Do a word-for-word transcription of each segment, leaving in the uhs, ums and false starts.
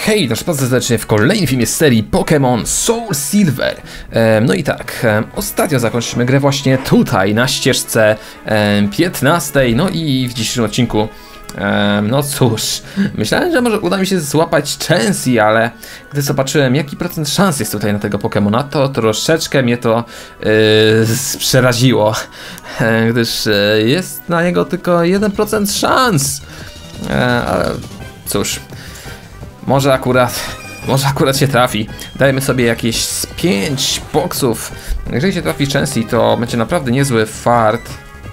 Hej, nasz bardzo serdecznie w kolejnym filmie z serii Pokémon Soul Silver. E, no i tak, e, ostatnio zakończyliśmy grę właśnie tutaj, na ścieżce e, piętnastej, no i w dzisiejszym odcinku, e, no cóż, myślałem, że może uda mi się złapać Chansey, ale gdy zobaczyłem, jaki procent szans jest tutaj na tego Pokémona, to troszeczkę mnie to e, przeraziło, e, gdyż e, jest na niego tylko jeden procent szans, e, ale cóż. Może akurat, może akurat się trafi. Dajmy sobie jakieś z pięć boksów. Jeżeli się trafi Chansey, to będzie naprawdę niezły fart.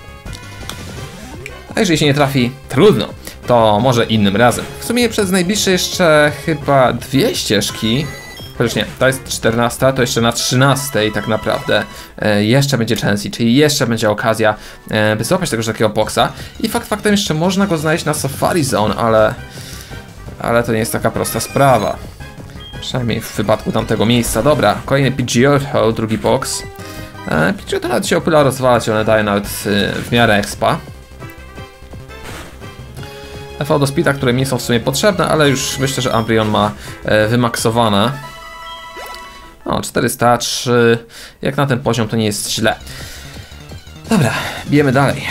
A jeżeli się nie trafi, trudno. To może innym razem. W sumie przez najbliższe jeszcze chyba dwie ścieżki. Chociaż nie, to jest czternasta, to jeszcze na trzynastej tak naprawdę e, jeszcze będzie Chansey, czyli jeszcze będzie okazja, e, by złapać tego takiego boksa. I fakt faktem jeszcze można go znaleźć na Safari Zone, ale... Ale to nie jest taka prosta sprawa. Przynajmniej w wypadku tamtego miejsca. Dobra, kolejny Pidgeotto, drugi box. E, Pidgeotto nawet się opyla rozwalać, one daje nawet y, w miarę expa. F V do speeda, które mi nie są w sumie potrzebne, ale już myślę, że Umbreon ma e, wymaksowane. O, czterysta trzy. Jak na ten poziom to nie jest źle. Dobra, bijemy dalej.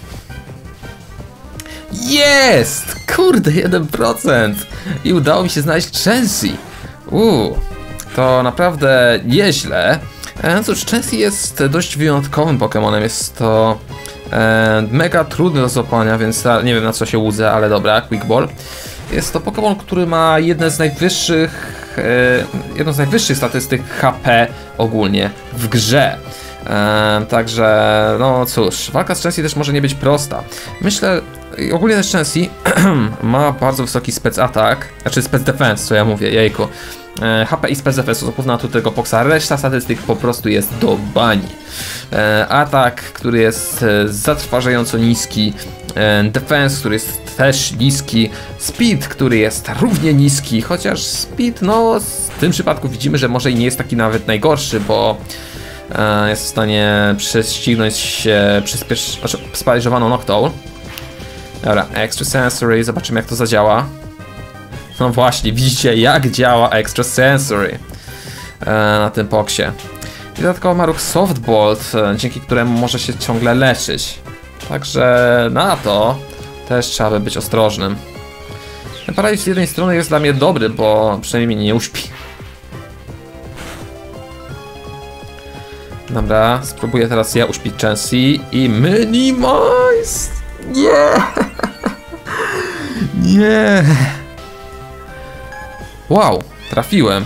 Jest! Kurde, jeden procent! I udało mi się znaleźć Chansey. Uuu, to naprawdę nieźle. E, cóż, Chansey jest dość wyjątkowym Pokemonem. Jest to e, mega trudny do złapania, więc ta, nie wiem na co się łudzę, ale dobra, Quick Ball. Jest to Pokemon, który ma jedne z najwyższych, e, jedną z najwyższych statystyk H P ogólnie w grze. Eee, także, no cóż, walka z Chansey też może nie być prosta. Myślę, ogólnie też Chansey ma bardzo wysoki spec attack, znaczy spec defense, co ja mówię, jejku. Eee, H P i spec defense to główna atuty tego boksa, reszta statystyk po prostu jest do bani. Eee, atak, który jest e, zatrważająco niski, e, defense, który jest też niski, speed, który jest równie niski, chociaż speed, no w tym przypadku widzimy, że może i nie jest taki nawet najgorszy, bo jest w stanie prześcignąć się przyspiesz... znaczy, sparaliżowaną Noctowl. Dobra, Extra Sensory, zobaczymy jak to zadziała. No właśnie, widzicie jak działa Extra Sensory na tym boksie. I dodatkowo ma ruch Soft Bolt, dzięki któremu może się ciągle leczyć. Także na to też trzeba by być ostrożnym. Ten paraliż z jednej strony jest dla mnie dobry, bo przynajmniej mnie nie uśpi. Dobra, spróbuję teraz ja uśpić Chansey i Minimize! Nie! Nie! Wow, trafiłem.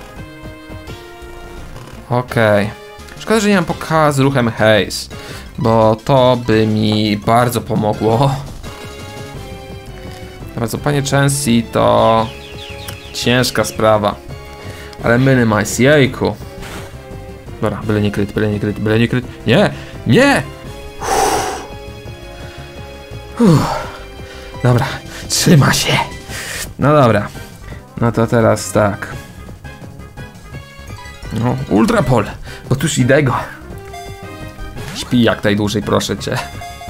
Okej. Okay. Szkoda, że nie mam pokazu z ruchem Haze, bo to by mi bardzo pomogło. Dobra, złapanie Chansey to ciężka sprawa. Ale Minimize, jejku. Dobra, byle nie kryt, byle nie kryt, byle nie kryt. Nie! Nie! Uff. Dobra, trzyma się. No dobra. No to teraz tak. No, Ultra Pol, bo tuż idę go. Śpi jak najdłużej, proszę cię.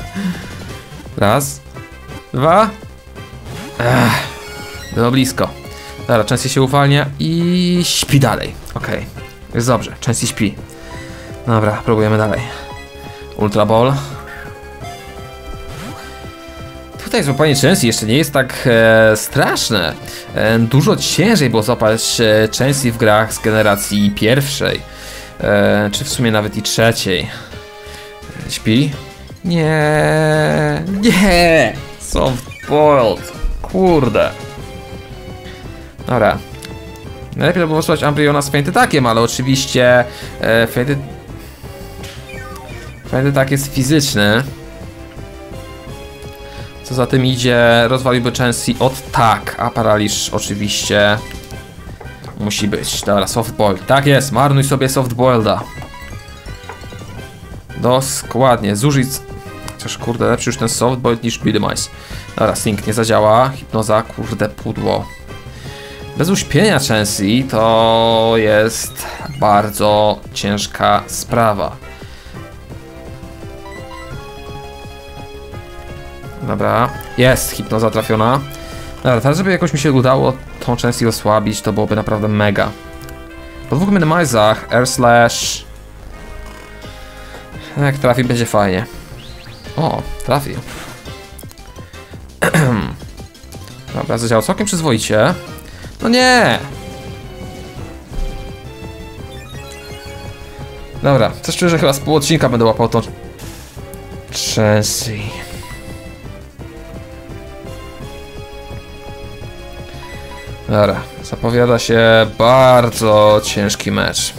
Raz. Dwa. Ech, było blisko. Dobra, Chansey się uwalnia i śpi dalej. Okej. Okay. Jest dobrze, Chansey śpi. Dobra, próbujemy dalej. Ultra Ball. Tutaj złapanie Chansey jeszcze nie jest tak e, straszne. E, dużo ciężej było złapać e, Chansey w grach z generacji pierwszej. E, czy w sumie nawet i trzeciej. E, śpi? Nie, nie. Soft boiled. Kurde. Dobra. Najlepiej to było słuchać Umbreona z Faint Attackiem, ale oczywiście e, Faint Attack jest fizyczny. Co za tym idzie, rozwaliłby Chansey od tak, a paraliż oczywiście musi być. Dobra, softboil. Tak jest, marnuj sobie softboilda. Dokładnie, zużyj... Chociaż kurde, lepszy już ten softboil niż Minimize. Dobra, Sync nie zadziała, hipnoza, kurde, pudło. Bez uśpienia Chansey to jest bardzo ciężka sprawa. Dobra, jest hipnoza trafiona. Dobra, teraz żeby jakoś mi się udało tą Chelsea osłabić, to byłoby naprawdę mega. Po dwóch minimizach, Air Slash... Jak trafi, będzie fajnie. O, trafił. Dobra, zadziałał całkiem przyzwoicie. No nie! Dobra, coś czuję, że chyba z pół odcinka będę łapał tą... Chelsea. Dobra, zapowiada się bardzo ciężki mecz.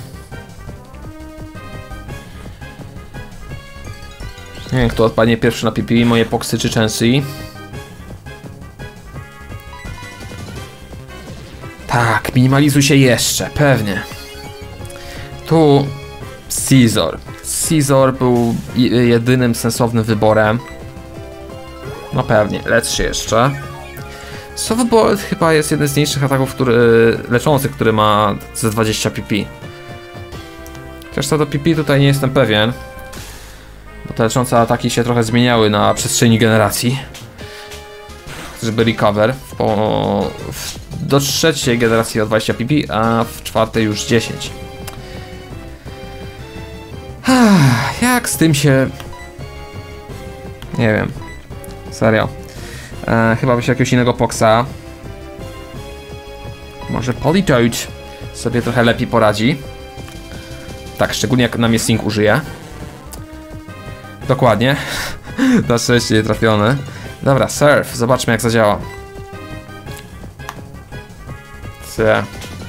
Nie wiem, kto odpadnie pierwszy na P P, moje Poxy czy Chelsea. Tak, minimalizuj się jeszcze, pewnie. Tu Scizor. Scizor był jedynym sensownym wyborem. No pewnie, lecz się jeszcze. Softball chyba jest jeden z mniejszych ataków, który, leczących, który ma ze dwadzieścia P P. Chociaż co do P P tutaj nie jestem pewien. Bo te leczące ataki się trochę zmieniały na przestrzeni generacji. Żeby recover. Po, w, do trzeciej generacji o dwadzieścia P P, a w czwartej już dziesięć. Jak z tym się... Nie wiem. Serio. E, chyba by się jakiegoś innego Poxa. Może Politoad sobie trochę lepiej poradzi. Tak, szczególnie jak na mnie Sting użyje. Dokładnie. Na szczęście nie trafiony. Dobra, Surf. Zobaczmy, jak zadziała. C.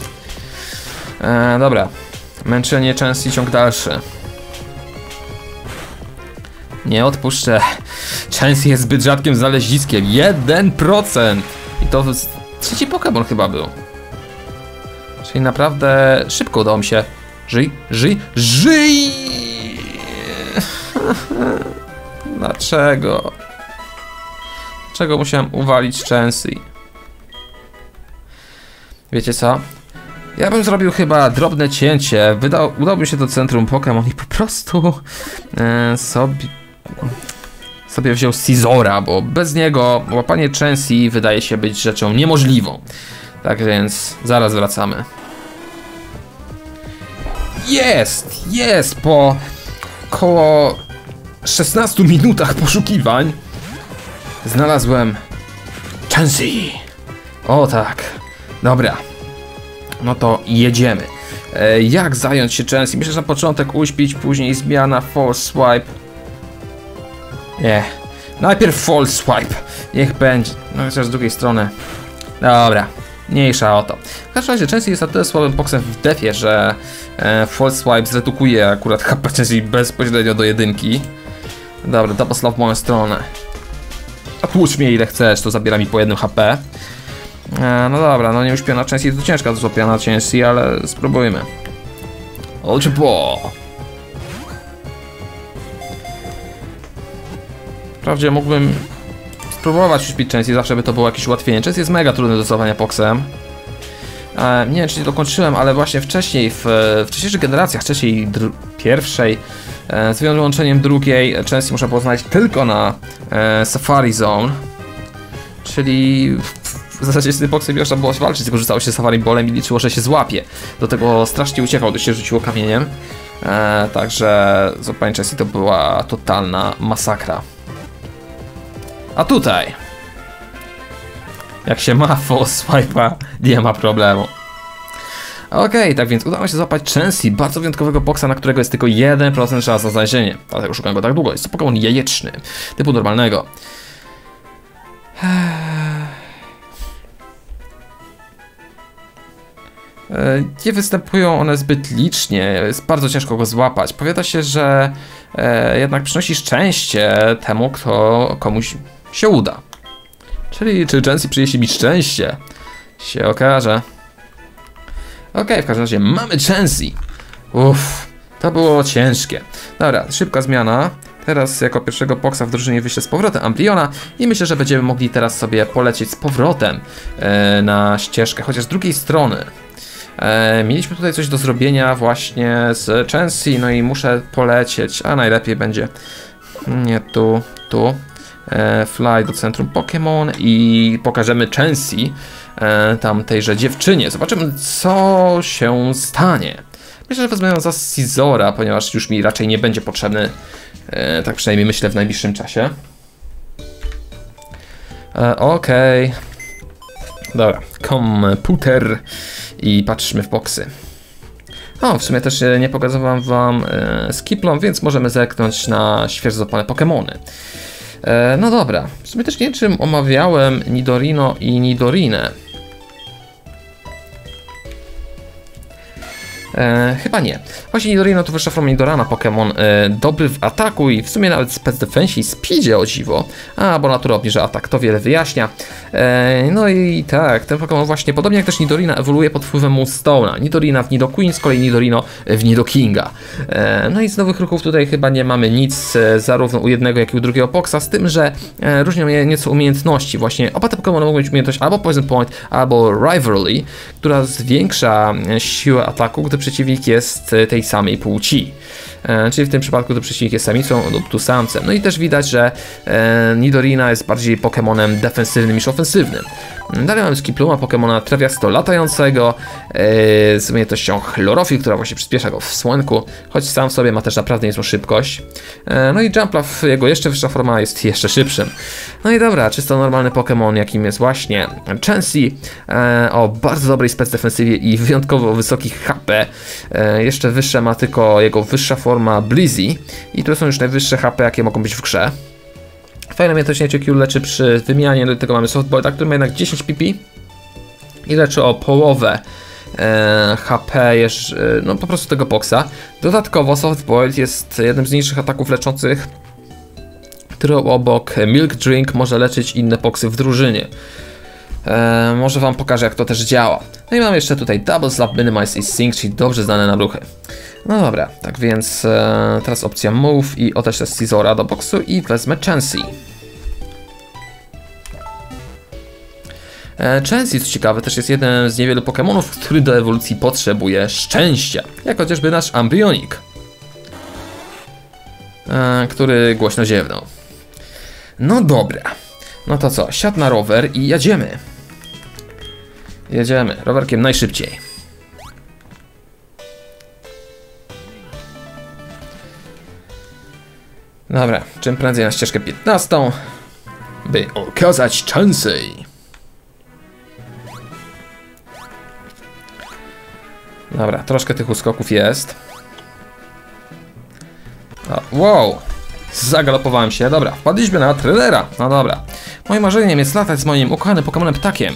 E, dobra. Męczenie Chelsea, ciąg dalszy. Nie odpuszczę. Chelsea jest zbyt rzadkim znaleziskiem. jeden procent. I to trzeci Pokémon chyba był. Czyli naprawdę szybko udało mi się. Żyj, żyj, żyj! Dlaczego? Dlaczego musiałem uwalić Chelsea? Wiecie co? Ja bym zrobił chyba drobne cięcie. Wydał, udałoby się do centrum Pokémon i po prostu e, sobie, sobie wziął Scizora, bo bez niego łapanie Chelsea wydaje się być rzeczą niemożliwą. Tak więc zaraz wracamy. Jest! Jest! Po około szesnastu minutach poszukiwań znalazłem Chelsea. O tak. Dobra. No to jedziemy. E, jak zająć się Chelsea? Myślę, że na początek uśpić, później zmiana, false swipe. Nie. Najpierw false swipe. Niech będzie. No chociaż z drugiej strony. Dobra. Mniejsza o to. W każdym razie Chelsea jest na tyle słabym Poxem w defie, że e, false swipe zredukuje akurat H P Chelsea bezpośrednio do jedynki. Dobra, double slap w moją stronę. A tłucz mnie ile chcesz, to zabiera mi po jednym H P. E, no dobra, no nie uśpiona Chelsea to ciężka do złapiana Chelsea, ale spróbujmy. Ultra Ball. Wprawdzie mógłbym spróbować uśpić Chelsea, zawsze by to było jakieś ułatwienie. Chelsea jest mega trudny do stosowania Poxem. E, nie wiem, czy nie dokończyłem, ale właśnie wcześniej, w, w wcześniejszych generacjach, wcześniej pierwszej, e, z wyłączeniem drugiej, Chelsea można było znaleźć tylko na e, Safari Zone. Czyli w zasadzie z tym Poxem już trzeba było walczyć, tylko rzucało się Safari Ballem i liczyło, że się złapie. Do tego strasznie uciekał, to się rzuciło kamieniem. E, także złapanie Chelsea to była totalna masakra. A tutaj, jak się ma false swipe'a, nie ma problemu. Okej, okay, tak więc udało się złapać Chelsea, bardzo wyjątkowego Poxa, na którego jest tylko jeden procent szans na znalezienie. Dlatego szukam go tak długo. Jest to Pokémon jajeczny, typu normalnego. Nie występują one zbyt licznie, jest bardzo ciężko go złapać. Powiada się, że e, jednak przynosi szczęście temu, kto komuś się uda. Czyli czy Chelsea przyniesie mi szczęście? Się okaże. Okej, okay, w każdym razie mamy Chelsea. Uff, to było ciężkie. Dobra, szybka zmiana. Teraz jako pierwszego Poxa w drużynie wyślę z powrotem Ambriona i myślę, że będziemy mogli teraz sobie polecieć z powrotem e, na ścieżkę, chociaż z drugiej strony. E, mieliśmy tutaj coś do zrobienia właśnie z Chelsea, no i muszę polecieć, a najlepiej będzie nie tu, tu. e, Fly do centrum Pokémon i pokażemy Chansey, e, tamtejże dziewczynie. Zobaczymy, co się stanie. Myślę, że wezmę ją za Scizora, ponieważ już mi raczej nie będzie potrzebny, e, tak przynajmniej myślę, w najbliższym czasie. E, Okej. Okay. Dobra, komputer i patrzmy w boksy. O, w sumie też nie pokazywałem wam e, Skiplom, więc możemy zerknąć na świeżo złapane Pokémony. E, no dobra, w sumie też nie wiem, czym omawiałem Nidorino i Nidorinę. E, chyba nie. Właśnie Nidorino to wyższa forma Nidorana Pokémon, e, dobry w ataku i w sumie nawet Spec Defense i Speedzie, o dziwo. A, bo natura obniża atak, to wiele wyjaśnia. E, no i tak, ten Pokémon właśnie, podobnie jak też Nidorina, ewoluuje pod wpływem Moonstone'a. Nidorina w Nidoqueen, z kolei Nidorino w Nidokinga. E, no i z nowych ruchów tutaj chyba nie mamy nic, e, zarówno u jednego, jak i u drugiego Poxa, z tym, że e, różnią je nieco umiejętności. Właśnie oba te Pokémony mogą mieć umiejętność albo Poison Point, albo Rivalry, która zwiększa siłę ataku, gdy przeciwnik jest tej samej płci. E, czyli w tym przypadku to przeciwnik jest samicą lub tu samcem. No i też widać, że e, Nidorina jest bardziej Pokémonem defensywnym niż ofensywnym. Dalej mamy Skipluma, Pokémona trawiasto latającego e, z umiejętnością Chlorofil, która właśnie przyspiesza go w słonku, choć sam w sobie ma też naprawdę niezłą szybkość. E, no i Jumpluff, jego jeszcze wyższa forma, jest jeszcze szybszym. No i dobra, czysto normalny Pokémon, jakim jest właśnie Chansey, e, o bardzo dobrej spec defensywie i wyjątkowo wysokich H P. E, jeszcze wyższe ma tylko jego wyższa forma Blizzy i to są już najwyższe H P, jakie mogą być w grze. Fajne umiejętności Q leczy przy wymianie, do tego mamy Softboilda, który ma jednak dziesięć P P i leczy o połowę e, H P, jeż, e, no po prostu tego Poxa. Dodatkowo Softboiled jest jednym z niższych ataków leczących, który obok Milk Drink może leczyć inne Poxy w drużynie. E, może wam pokażę, jak to też działa. No i mam jeszcze tutaj Double Slap, Minimize i Sync, czyli dobrze znane nam ruchy. No dobra, tak więc e, teraz opcja Move i odeślę Scizora do boksu i wezmę Chansey. E, Chansey, co ciekawe, też jest jeden z niewielu Pokémonów, który do ewolucji potrzebuje szczęścia, jak chociażby nasz Ambionik, e, który głośno ziewnął. No dobra, no to co, siadł na rower i jedziemy. Jedziemy, rowerkiem najszybciej. Dobra, czym prędzej na ścieżkę piętnastą, by okazać Chansey. Dobra, troszkę tych uskoków jest. O, wow, zagalopowałem się. Dobra, wpadliśmy na trailera. No dobra, moim marzeniem jest latać z moim ukochanym Pokemonem ptakiem.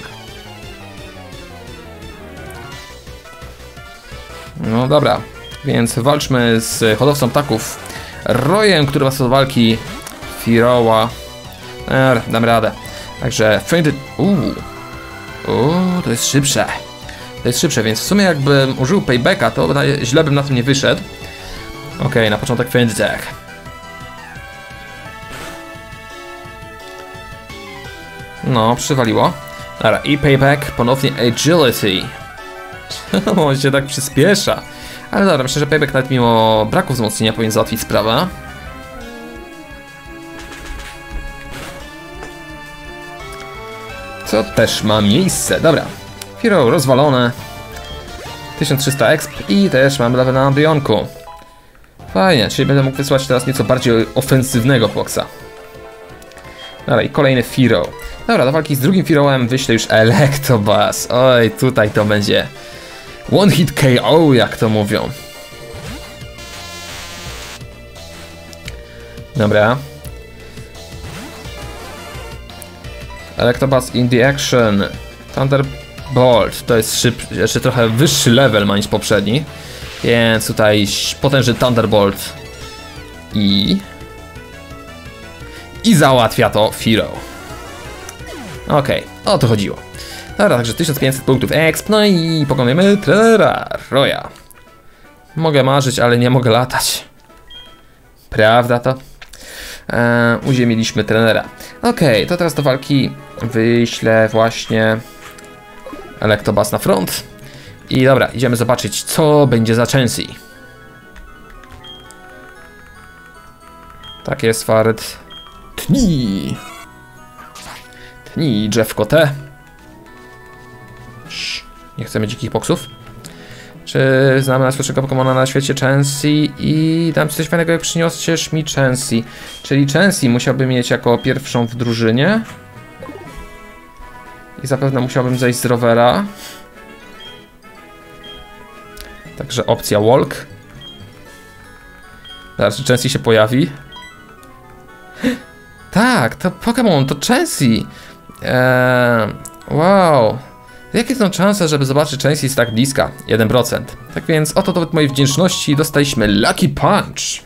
No dobra, więc walczmy z hodowcą ptaków Royem, który was do walki Firoła. Er, dam radę. Także Fainted. Uuu. Uuu, to jest szybsze. To jest szybsze, więc w sumie jakbym użył Paybacka, to źle bym na tym nie wyszedł. Okej, okay, na początek Fainted Attack. No, przywaliło. Dobra, i Payback, ponownie Agility. On się tak przyspiesza. Ale dobra, myślę, że Payback nawet mimo braku wzmocnienia powinien załatwić sprawę. Co też ma miejsce. Dobra, Hero rozwalone. tysiąc trzysta exp i też mamy level na Ambionku. Fajnie, czyli będę mógł wysłać teraz nieco bardziej ofensywnego Poxa. Dobra, i kolejny Firo. Dobra, do walki z drugim Firołem wyślę już Electabuzz. Oj, tutaj to będzie one hit K O, jak to mówią. Dobra. Electabuzz in the action. Thunderbolt. To jest szyb... jeszcze trochę wyższy level ma niż poprzedni. Więc tutaj potężny Thunderbolt. I... I załatwia to Firo. Okej, okay, o to chodziło. Dobra, także tysiąc pięćset punktów exp, no i pokonujemy trenera Roya. Mogę marzyć, ale nie mogę latać. Prawda to? Eee, uziemiliśmy trenera. Okej, okay, to teraz do walki wyślę właśnie Electabuzz na front. I dobra, idziemy zobaczyć, co będzie za Chansey. Tak jest, Fart. Tnij! Tnij, drzewko te. Cii, nie chcemy dzikich boksów. Czy znamy najsłodszego Pokemona na świecie? Chansey. I dam ci coś fajnego, jak przyniosłeś mi Chansey. Czyli Chansey musiałby mieć jako pierwszą w drużynie. I zapewne musiałbym zejść z rowera. Także opcja walk. Zaraz, czy Chansey się pojawi? Tak, to Pokémon, to Chansey. Eee, wow. Jakie są szanse, żeby zobaczyć Chansey z tak bliska? jeden procent. Tak więc oto dowód mojej wdzięczności, dostaliśmy Lucky Punch.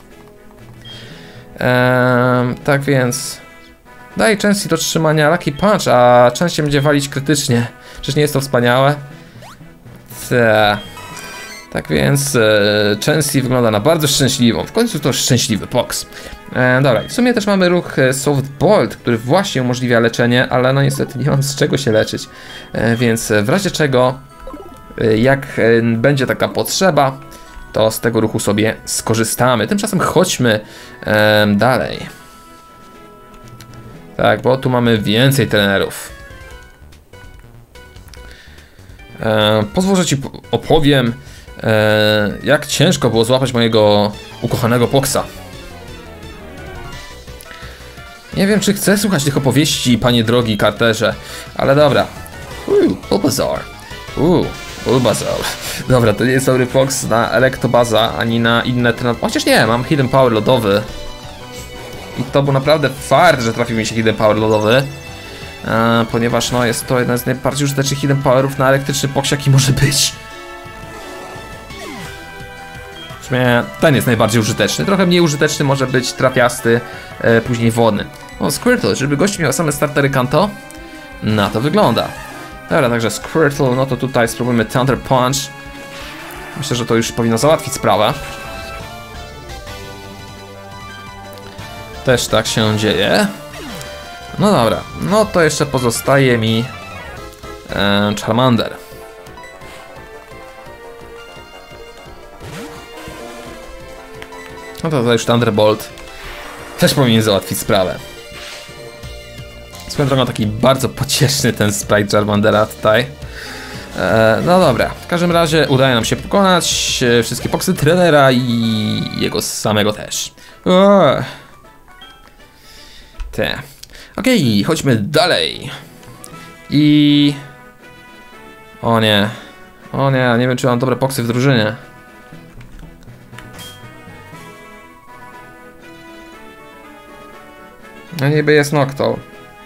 Eee, tak więc... Daj Chansey do trzymania Lucky Punch, a częściej będzie walić krytycznie. Przecież nie jest to wspaniałe? Te. Tak więc e, Chansey wygląda na bardzo szczęśliwą. W końcu to szczęśliwy Pox. E, dobra, w sumie też mamy ruch Soft Bolt, który właśnie umożliwia leczenie, ale no niestety nie mam z czego się leczyć. E, więc w razie czego, e, jak e, będzie taka potrzeba, to z tego ruchu sobie skorzystamy. Tymczasem chodźmy e, dalej. Tak, bo tu mamy więcej trenerów. E, pozwól, że ci opowiem, e, jak ciężko było złapać mojego ukochanego Poxa. Nie wiem, czy chcę słuchać tych opowieści, panie drogi Carterze, ale dobra. Uuu, Bulbasaur. Uuu, Bulbasaur. Dobra, to nie jest dobry Pox na Electabuzza, ani na inne trenery. Chociaż nie, mam Hidden Power lodowy. I to był naprawdę fart, że trafił mi się Hidden Power lodowy. E, ponieważ no, jest to jeden z najbardziej użytecznych Hidden Powerów na elektryczny Pox, jaki może być. W sumie ten jest najbardziej użyteczny. Trochę mniej użyteczny może być trafiasty, e, później wodny. O, Squirtle, żeby gość miał same startery Kanto? Na to wygląda. Dobra, także Squirtle, no to tutaj spróbujmy Thunder Punch. Myślę, że to już powinno załatwić sprawę. Też tak się dzieje. No dobra, no to jeszcze pozostaje mi e, Charmander. No to, to już Thunderbolt też powinien załatwić sprawę. Swoją drogą taki bardzo pocieszny ten sprite Charmandera tutaj. E, no dobra, w każdym razie udaje nam się pokonać e, wszystkie Poxy trenera i jego samego też. O. Te. Okej, okay, chodźmy dalej. I... O nie. O nie, nie wiem, czy mam dobre Poxy w drużynie. No niby jest Noctowl.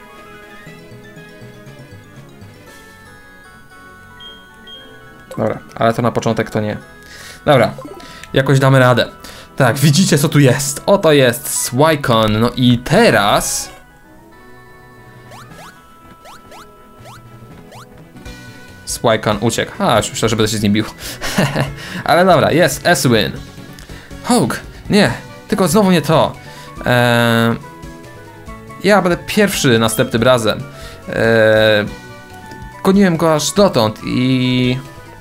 Dobra, ale to na początek to nie. Dobra, jakoś damy radę. Tak, widzicie co tu jest. Oto jest Suicune. No i teraz... Suicune uciekł. A, już myślę, że będę się z nim bił. Ale dobra, jest S-Win. Hawk, nie, tylko znowu nie to. Eee, ja będę pierwszy następnym razem. Eee, goniłem go aż dotąd i...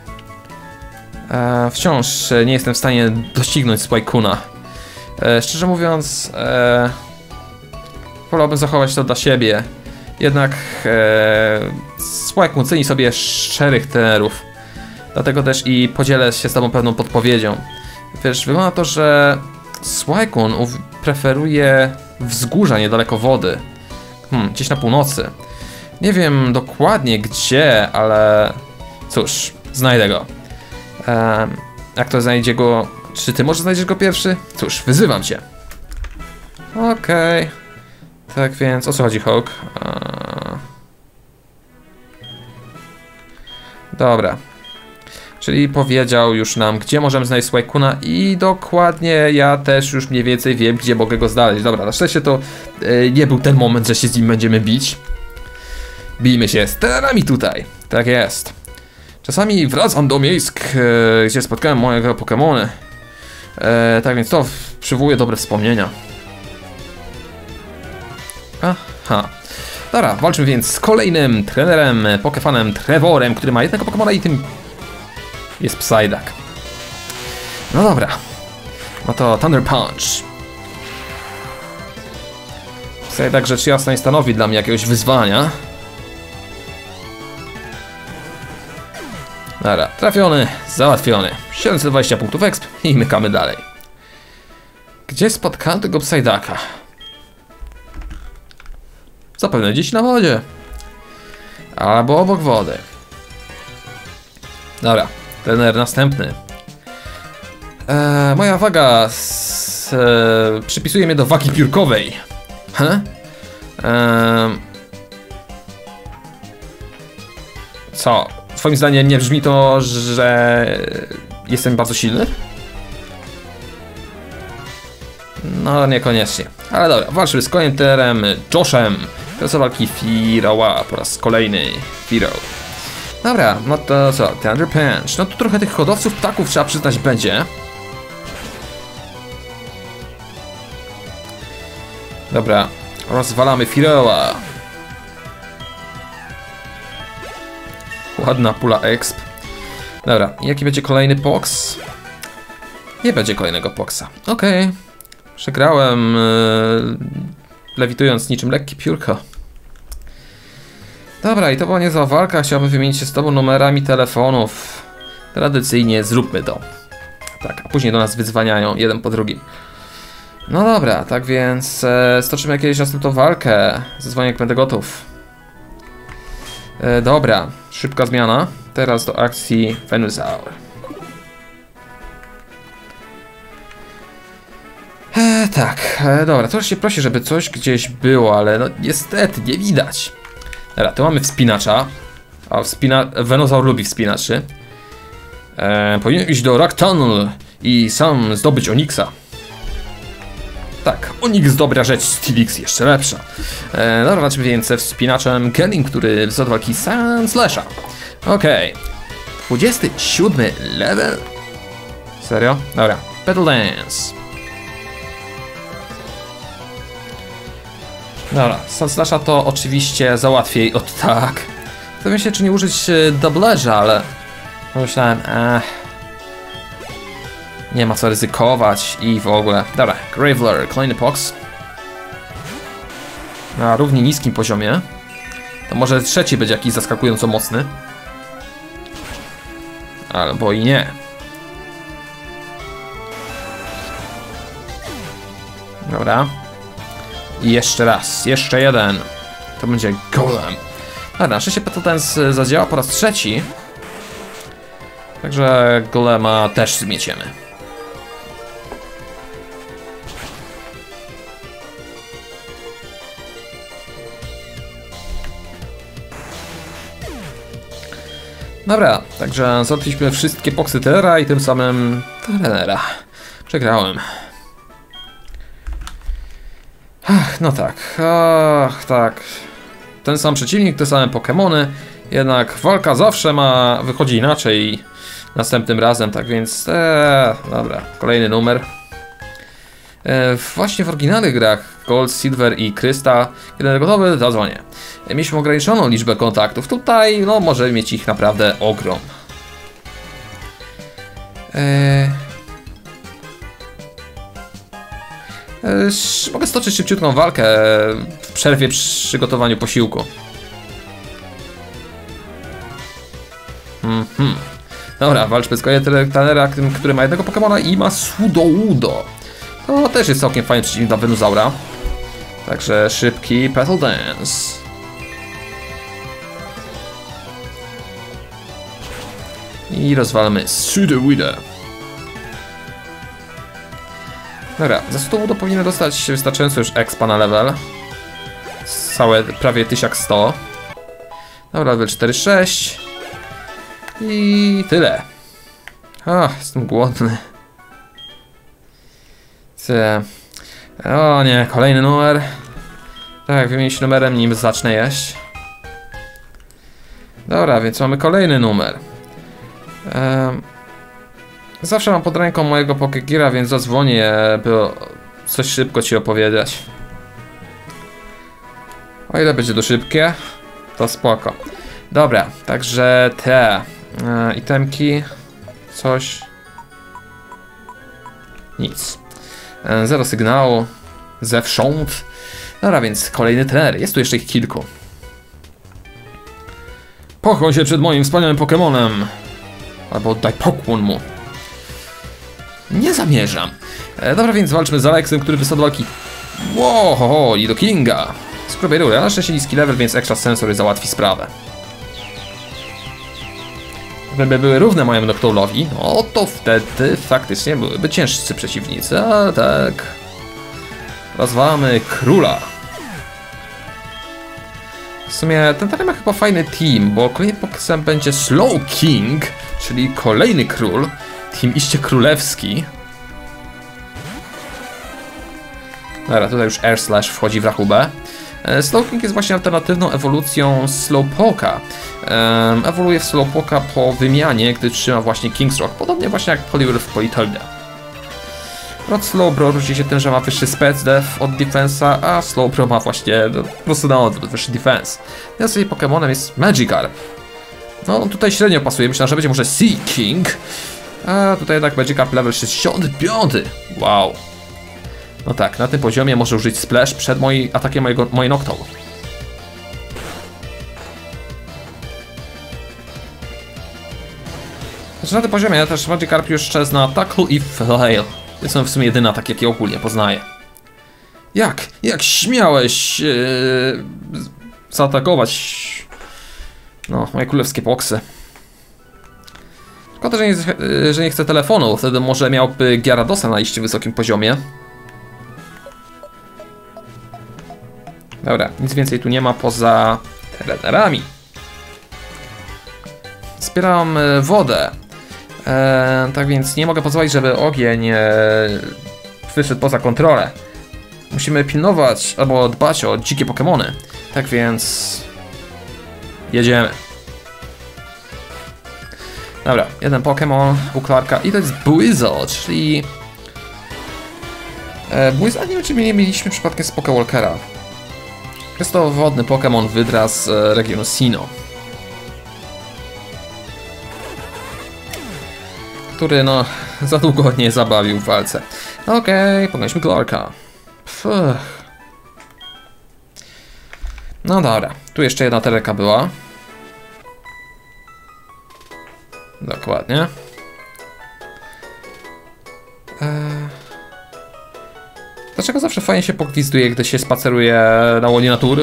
Eee, wciąż nie jestem w stanie doścignąć Suicuna. Eee, szczerze mówiąc, eee, wolałbym zachować to dla siebie. Jednak eee, Suicune ceni sobie szczerych trenerów. Dlatego też i podzielę się z tobą pewną podpowiedzią. Wiesz, wygląda to, że Suicune preferuje wzgórza niedaleko wody. Hmm, gdzieś na północy. Nie wiem dokładnie gdzie, ale cóż, znajdę go. Um, jak to znajdzie go? Czy ty może znajdziesz go pierwszy? Cóż, wyzywam cię. Okej. Okay. Tak więc, o co chodzi, Hawk? Uh... Dobra. Czyli powiedział już nam, gdzie możemy znaleźć Suicuna i dokładnie ja też już mniej więcej wiem, gdzie mogę go znaleźć. Dobra, na szczęście to yy, nie był ten moment, że się z nim będziemy bić. Bijmy się z terenami tutaj. Tak jest. Czasami wracam do miejsc, yy, gdzie spotkałem mojego Pokemony. Yy, tak więc to przywołuje dobre wspomnienia. Aha. Dobra, walczmy więc z kolejnym trenerem, Pokefanem Trevorem, który ma jednego Pokemona i tym jest Psyduck. No dobra. No to Thunder Punch. Tutaj tak rzecz jasna nie stanowi dla mnie jakiegoś wyzwania. Dobra, trafiony, załatwiony. siedemset dwadzieścia punktów exp i mykamy dalej. Gdzie spotkałem tego Psyducka? Zapewne gdzieś na wodzie. Albo obok wody. Dobra, trener następny. Eee, moja waga z, e, przypisuje mnie do wagi piórkowej. Huh? Eee, co? Twoim zdaniem nie brzmi to, że jestem bardzo silny? No niekoniecznie. Ale dobra, walczymy z Coenterem, Joshem. Teraz walki Firoła po raz kolejny. Firo. Dobra, no to co? Thunder Punch. No tu trochę tych hodowców ptaków trzeba przyznać będzie. Dobra, rozwalamy Firoła. Ładna pula exp. Dobra, jaki będzie kolejny pox? Nie będzie kolejnego poxa. Okej. Okay. Przegrałem yy, lewitując niczym lekkie piórko. Dobra, i to była niezła walka. Chciałbym wymienić się z tobą numerami telefonów. Tradycyjnie zróbmy to. Tak, a później do nas wyzwaniają jeden po drugim. No dobra, tak więc e, stoczymy jakieś następną walkę. Zadzwonię jak będę gotów. E, dobra, szybka zmiana. Teraz do akcji Venusaur. E, tak, e, dobra, to już się prosi, żeby coś gdzieś było, ale no niestety nie widać. Dobra, tu mamy wspinacza. A wspina... Venusaur lubi wspinaczy. E, powinien iść do Rock Tunnel i sam zdobyć Onyxa. Tak, Onyx dobra rzecz, Steelix jeszcze lepsza. E, dobra, zobaczmy więc ze wspinaczem Kelling, który wzór walki Sunslasha. Okej. Okay. dwudziesty siódmy level? Serio? Dobra, Petal Dance. Dobra, Sunslasha to oczywiście załatwiej od tak. Zastanawiam się, czy nie użyć Double'a, ale myślałem, eh, nie ma co ryzykować i w ogóle. Dobra, Graveler, kolejny pox. Na równie niskim poziomie. To może trzeci będzie jakiś zaskakująco mocny. Albo i nie. Dobra. I jeszcze raz, jeszcze jeden. To będzie Golem. Dobra, na szczęście Petal Dance zadziała po raz trzeci. Także Golema też zmieciemy. Dobra, także załatwiliśmy wszystkie poksy trenera i tym samym trenera. Przegrałem. Ach, no tak, ach, tak. Ten sam przeciwnik, te same Pokemony, jednak walka zawsze ma, wychodzi inaczej następnym razem, tak więc, ee, dobra, kolejny numer. E, właśnie w oryginalnych grach Gold, Silver i Krystal, kiedy gotowy, zadzwonię. E, mieliśmy ograniczoną liczbę kontaktów, tutaj no może mieć ich naprawdę ogrom. E, e, mogę stoczyć szybciutką walkę w przerwie przy przygotowaniu posiłku. Mhm. Dobra, walczmy z Coenterem, który ma jednego Pokemona i ma Sudowoodo. To też jest całkiem fajny przeciwnik dla Venusaura. Także szybki Petal Dance. I rozwalamy Sudowoodo. Dobra, za Sudowoodo powinien dostać wystarczająco już expa na level. Całe prawie tysiąc sto. Dobra, level cztery sześć. I tyle. Ach, jestem głodny. C. O nie, kolejny numer. Tak, wymienić numerem, nim zacznę jeść. Dobra, więc mamy kolejny numer. Um, zawsze mam pod ręką mojego Pokegeara, więc zadzwonię, by coś szybko ci opowiedzieć. O ile będzie to szybkie, to spoko. Dobra, także te e, itemki, coś, nic. E, zero sygnału, zewsząd. Dobra, więc kolejny trener. Jest tu jeszcze ich kilku. Pochłoń się przed moim wspaniałym Pokemonem. Albo oddaj pokłon mu. Nie zamierzam. E, dobra, więc walczmy z Alexem, który wysłał do walki. Wow, i do Kinga. Z grubej rury, ale na szczęście niski level, więc Extra Sensory załatwi sprawę. Gdyby były równe mojemu Noctowlowi, no to wtedy faktycznie byłyby ciężcy przeciwnicy, ale tak. Rozwalamy króla. W sumie ten teren ma chyba fajny team, bo kolejny Pokésem będzie Slow King, czyli kolejny król. Team iście królewski. Dobra, tutaj już Air Slash wchodzi w rachubę. Slow King jest właśnie alternatywną ewolucją Slowpoke'a. Um, ewoluuje w Slowpoke'a po wymianie, gdy trzyma właśnie King's Rock, podobnie właśnie jak Poliwrath w Politoida. Od Slowbro różni się tym, że ma wyższy spec def od Defense'a, a Slowbro ma właśnie no, po prostu na odwrót, wyższy defense. Teraz jej Pokemonem jest Magikarp. No tutaj średnio pasuje, myślę, że będzie może Sea King. A tutaj jednak Magikarp level sześćdziesiąty piąty. Wow. No tak, na tym poziomie może użyć Splash przed moi, atakiem mojego, mojej Noctowl. Znaczy na tym poziomie też Magikarp już czas na Tackle i Flail. To są w sumie jedyne ataki, jakie ogólnie poznaję. Jak? Jak śmiałeś yy, zaatakować no, moje królewskie poksy? Szkoda, że nie, że nie chcę telefonu, wtedy może miałby Gyaradosa na iście wysokim poziomie. Dobra, nic więcej tu nie ma poza trenerami. Zbieram wodę. E, tak więc nie mogę pozwolić, żeby ogień e, wyszedł poza kontrolę. Musimy pilnować albo dbać o dzikie Pokemony. Tak więc jedziemy. Dobra, jeden Pokemon u Clarka i to jest Blizzard, czyli e, Blizzard, nie wiem czy my nie mieliśmy przypadkiem z Pokewalkera. Jest to wodny Pokemon Wydra z e, regionu Sinnoh, który no za długo nie zabawił w walce. Okej, okay, pognaliśmy Clarka. Fuh. No dobra, tu jeszcze jedna tereka była. Dokładnie. Eee... Dlaczego zawsze fajnie się pogwizduje, gdy się spaceruje na łonie natury?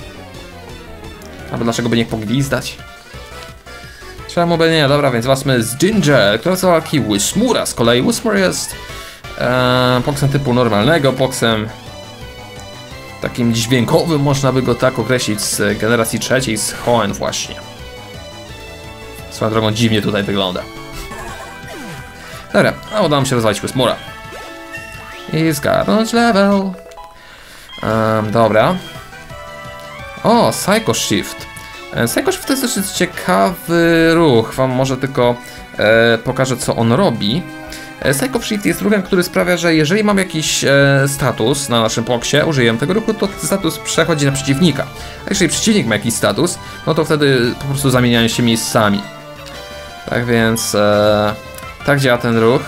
Albo dlaczego by nie pogwizdać? Czemu by nie? Dobra, więc wezmę z Ginger, która za walki Whismura. Z kolei Whismur jest e, poksem typu normalnego, poksem takim dźwiękowym, można by go tak określić, z generacji trzeciej, z Hoenn właśnie. Swoją drogą dziwnie tutaj wygląda. Dobra, a udało mi się rozwalić Whismura. I zgarnąć level. Um, dobra. O, Psycho Shift. Psycho Shift to jest dosyć ciekawy ruch. Wam może tylko e, pokażę, co on robi. Psycho Shift jest ruchem, który sprawia, że jeżeli mam jakiś e, status na naszym poksie, użyję tego ruchu, to status przechodzi na przeciwnika. A jeżeli przeciwnik ma jakiś status, no to wtedy po prostu zamieniają się miejscami. Tak więc e, tak działa ten ruch.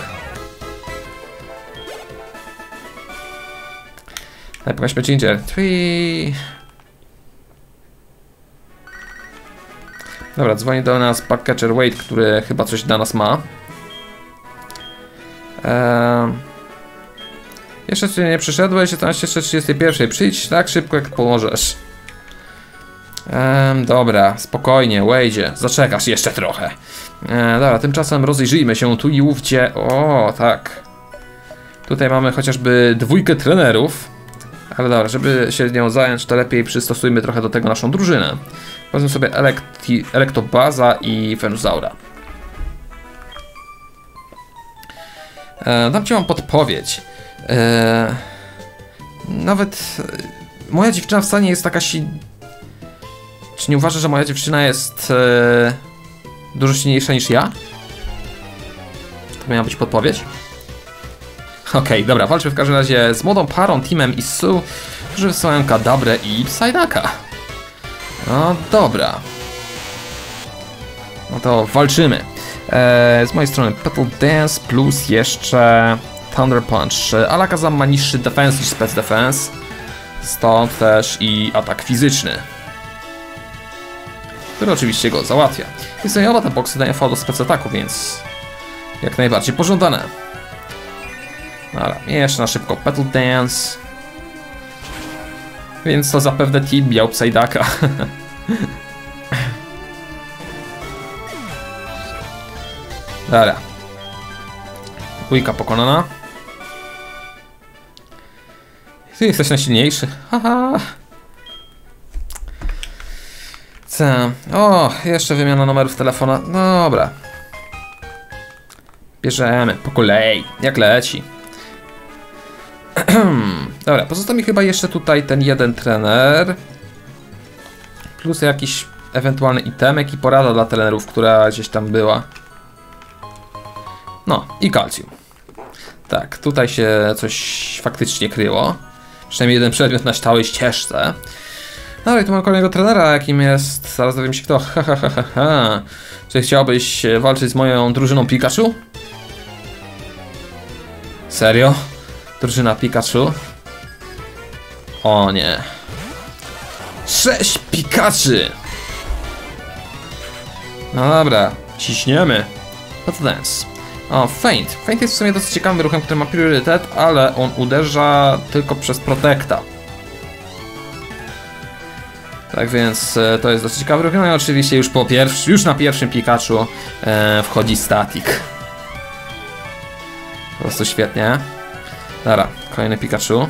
Tak, pokażmy Ginger. Three. Dobra, dzwoni do nas Backcatcher Wade, który chyba coś dla nas ma. Eee... Jeszcze tu nie przyszedłeś, jest jeszcze trzydziestej pierwszej. Przyjdź tak szybko, jak pomożesz. Eee, dobra, spokojnie, Wade'zie, zaczekasz jeszcze trochę. Eee, dobra, tymczasem rozejrzyjmy się tu i ówdzie. O, tak. Tutaj mamy chociażby dwójkę trenerów. Ale dobra, żeby się nią zająć, to lepiej przystosujmy trochę do tego naszą drużynę. Wezmę sobie Elekti, Elektobaza i Venusaura. E, dam ci wam podpowiedź. E, nawet e, moja dziewczyna wcale nie jest taka si... Czy nie uważasz, że moja dziewczyna jest e, dużo silniejsza niż ja? To miała być podpowiedź? Okej, okay, dobra, walczmy w każdym razie z młodą parą, Teamem i Su, którzy wysyłają Kadabrę i Psyducka. No dobra. No to walczymy. Eee, z mojej strony Petal Dance plus jeszcze Thunder Punch. Alakazam ma niższy defense niż Spec Defense. Stąd też i atak fizyczny, który oczywiście go załatwia. I sobie oba te boksy dają V do spec ataku, więc jak najbardziej pożądane. Dobra, jeszcze na szybko Petal Dance. Więc to zapewne team miał Psyducka. Dobra. Dwójka pokonana. Ty jesteś najsilniejszy. Haha. Co? O, jeszcze wymiana numerów telefona. Dobra. Bierzemy po kolei. Jak leci. Dobra, pozostał mi chyba jeszcze tutaj ten jeden trener. Plus jakiś ewentualny itemek i porada dla trenerów, która gdzieś tam była. No, i kalcium. Tak, tutaj się coś faktycznie kryło. Przynajmniej jeden przedmiot na stałej ścieżce. No i tu mam kolejnego trenera, jakim jest... Zaraz dowiem się kto. Ha, ha, ha, ha, ha. Czy chciałbyś walczyć z moją drużyną Pikachu? Serio? Drużyna Pikachu? O nie. Sześć Pikaczy! No dobra, ciśniemy. What's dance? O, Feint. Feint jest w sumie dosyć ciekawym ruchem, który ma priorytet, ale on uderza tylko przez Protecta. Tak więc e, to jest dosyć ciekawy ruch. No i oczywiście już po pierwszy, już na pierwszym Pikachu e, wchodzi Static. Po prostu świetnie. Dobra, kolejny Pikachu.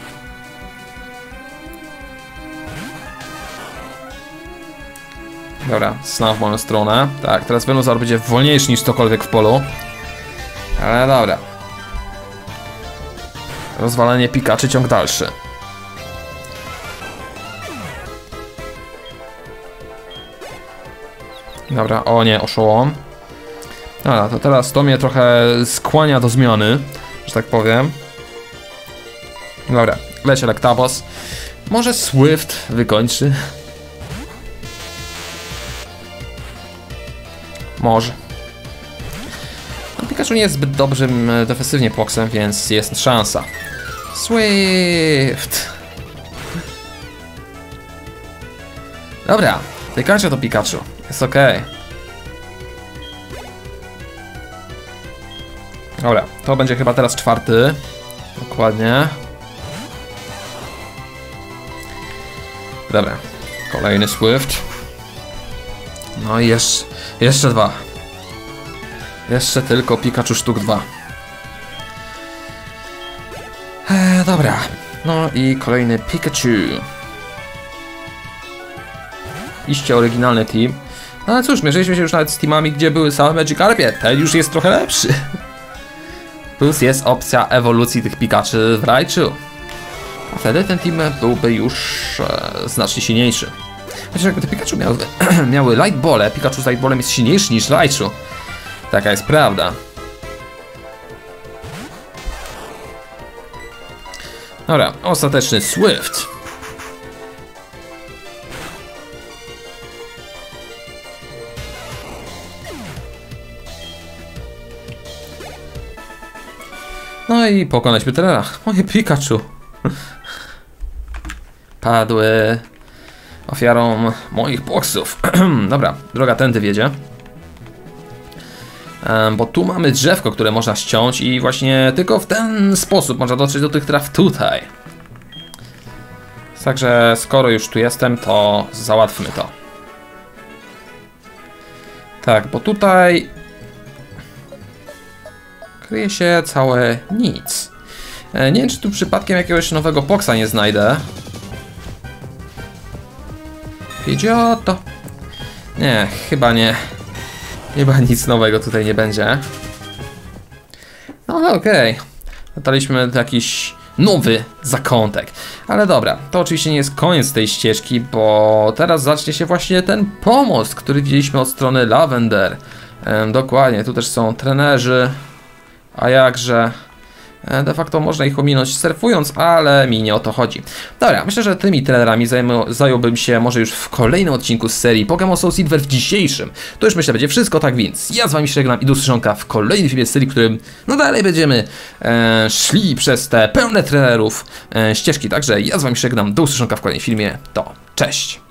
Dobra, snap w moją stronę. Tak, teraz Venusaur będzie wolniejszy niż cokolwiek w polu. Ale dobra. Rozwalenie Pikachu, ciąg dalszy. Dobra, o nie, oszołom. Dobra, to teraz to mnie trochę skłania do zmiany, że tak powiem. Dobra, leci Electabuzz. Może Swift wykończy. Może. No, Pikachu nie jest zbyt dobrym defensywnie poksem, więc jest szansa. Swift. Dobra, wykończę to Pikachu. Jest ok. Dobra, to będzie chyba teraz czwarty. Dokładnie. Dobra, kolejny Swift. No i jeszcze, jeszcze dwa. Jeszcze tylko Pikachu sztuk dwa. Eee, dobra, no i kolejny Pikachu. Iście oryginalny team. No ale cóż, mierzyliśmy się już nawet z teamami, gdzie były same Magikarpie. Ten już jest trochę lepszy. Plus jest opcja ewolucji tych Pikachu w Raichu. A wtedy ten team byłby już e, znacznie silniejszy. Chociaż jakby te Pikachu miały, miały Light Ball, Pikachu z Light Ballem jest silniejszy niż Raichu. Taka jest prawda. Dobra, ostateczny Swift. No i pokonaliśmy trenera. Moje Pikachu padły ofiarą moich boksów. Dobra, droga tędy wiedzie. Um, bo tu mamy drzewko, które można ściąć i właśnie tylko w ten sposób można dotrzeć do tych traw tutaj. Także skoro już tu jestem, to załatwmy to. Tak, bo tutaj kryje się całe nic. E, nie wiem, czy tu przypadkiem jakiegoś nowego poksa nie znajdę. Idioto. Nie, chyba nie. Chyba nic nowego tutaj nie będzie. No okej. Okay. Daliśmy jakiś nowy zakątek. Ale dobra, to oczywiście nie jest koniec tej ścieżki, bo teraz zacznie się właśnie ten pomost, który widzieliśmy od strony Lavender. Ehm, dokładnie, tu też są trenerzy. A jakże... De facto można ich ominąć surfując, ale mi nie o to chodzi. Dobra, myślę, że tymi trailerami zająłbym się może już w kolejnym odcinku z serii Pokémon Soul Silver w dzisiejszym. To już myślę będzie wszystko, tak więc ja z wami żegnam i do usłyszonka w kolejnym filmie z serii, w którym no dalej będziemy e, szli przez te pełne trailerów e, ścieżki. Także ja z wami żegnam, do usłyszonka w kolejnym filmie, to cześć!